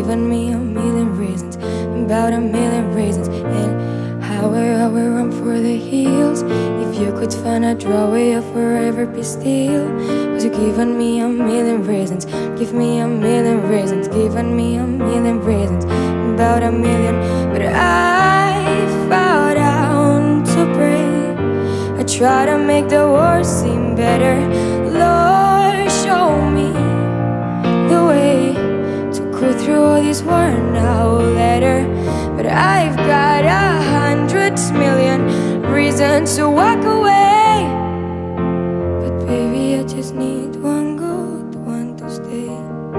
given me a million reasons, about a million reasons. And how I will run for the hills if you could find a drawway, I'll forever be still. Cause you've given me a million reasons, give me a million reasons, given me a million reasons, about a million. But I fell down to pray, I try to make the world seem better. Lord, show me the way to go through all this worn out letter. But I've got 100 million reasons to walk away. But baby, I just need one good one to stay.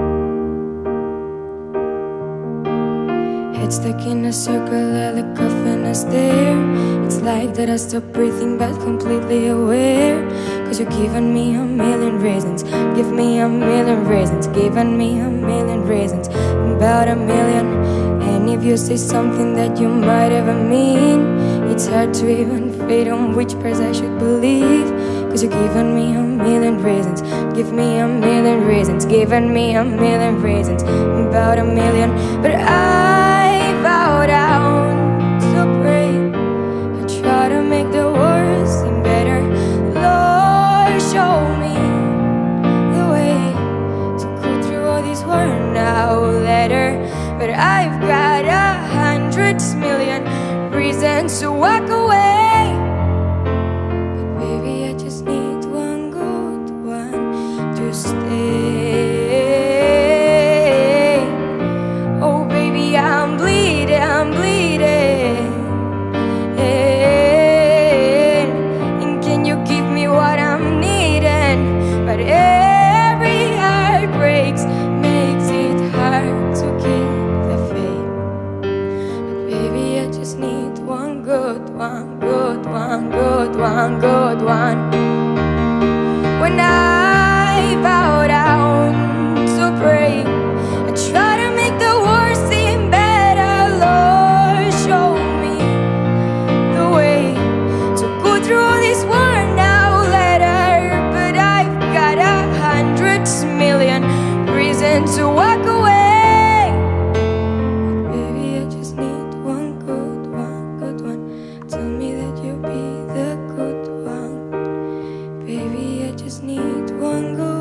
Head stuck in a circle like a coffin, I stare. It's like that I stop breathing but completely aware. Cause you've given me a million reasons, give me a million reasons, given me a million reasons, about a million. And if you say something that you might ever mean, it's hard to even fade on which price I should believe. Cause you've given me a million reasons, give me a million reasons, given me a million reasons, about a million. But I bow down to pray, I try to make the world seem better. Lord, show me the way to go through all this worn out letter. But I've got 100 million reasons to walk away. But baby, I just need one good one to stay. Oh baby, I'm bleeding, I'm bleeding. And can you give me what I'm needing? But every heart breaks, makes it hard to keep the faith. But baby, I just need one good one, good one, good one, good one. When I bow down to pray, I try to make the world seem better. Lord, show me the way to go through all this worn out letter. But I've got 100 million reasons to walk away. But baby, I just need one good one, good one. Tell me that you'll be the good one. Baby, I just need one good